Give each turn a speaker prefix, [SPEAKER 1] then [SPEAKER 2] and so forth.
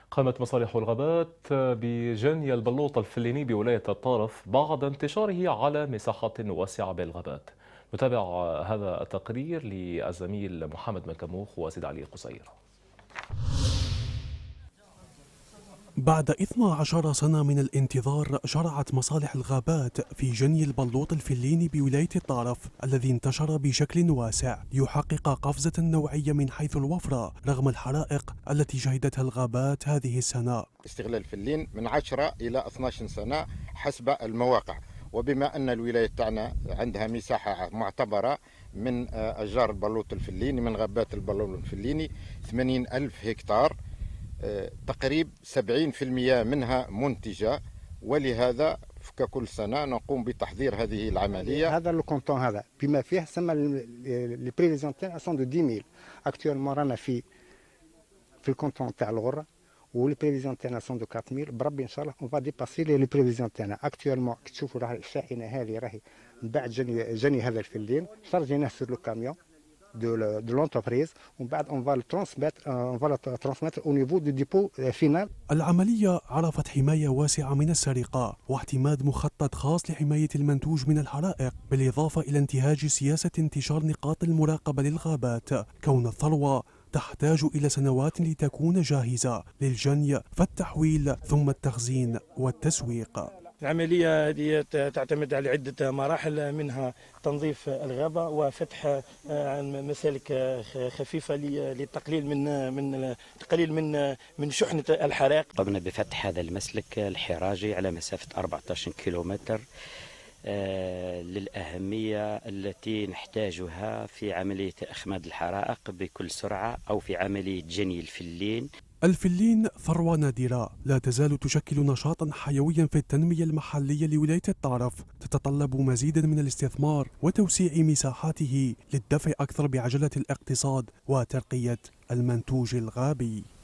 [SPEAKER 1] قامت مصالح الغابات بجني البلوط الفليني بولاية الطارف بعد انتشاره على مساحات واسعة بالغابات. نتابع هذا التقرير للزميل محمد مكموخ وزيد علي قصير.
[SPEAKER 2] بعد 12 سنة من الانتظار شرعت مصالح الغابات في جني البلوط الفليني بولاية الطارف الذي انتشر بشكل واسع ليحقق قفزة نوعية من حيث الوفرة رغم الحرائق التي شهدتها الغابات هذه السنة.
[SPEAKER 3] استغلال الفلين من 10 إلى 12 سنة حسب المواقع، وبما أن الولاية تاعنا عندها مساحة معتبرة من أشجار البلوط الفليني، من غابات البلوط الفليني 80 ألف هكتار، تقريب 70% منها منتجة، ولهذا ككل سنة نقوم بتحضير هذه العملية.
[SPEAKER 4] هذا الكونتون هذا بما فيه سما لي بريفيزيون تاعنا سون دو 10000 اكطوالمون رانا في الكونتون تاع الغره، ولي بريفيزيون تاعنا سون دو 4000 بربي ان شاء الله اون فا ديباسي لي بريفيزيون تاعنا اكطوالمون. تشوفوا راه الشاحنه هذه راهي من بعد جاني هذا الفلين شارجيناه سور لو كاميون de l'entreprise ومن بعد on va le transmettre au niveau du dépôt final.
[SPEAKER 2] العملية عرفت حماية واسعة من السرقة واعتماد مخطط خاص لحماية المنتوج من الحرائق، بالإضافة إلى انتهاج سياسة انتشار نقاط المراقبة للغابات، كون الثروة تحتاج إلى سنوات لتكون جاهزة للجني فالتحويل ثم التخزين والتسويق.
[SPEAKER 5] العملية هذه تعتمد على عدة مراحل، منها تنظيف الغابة وفتح مسالك خفيفة للتقليل من شحنة الحرائق.
[SPEAKER 6] قمنا بفتح هذا المسلك الحراجي على مسافة 14 كيلومتر للأهمية التي نحتاجها في عملية إخماد الحرائق بكل سرعة أو في عملية جني الفلين.
[SPEAKER 2] الفلين ثروة نادرة لا تزال تشكل نشاطا حيويا في التنمية المحلية لولاية الطارف، تتطلب مزيدا من الاستثمار وتوسيع مساحاته للدفع أكثر بعجلة الاقتصاد وترقية المنتوج الغابي.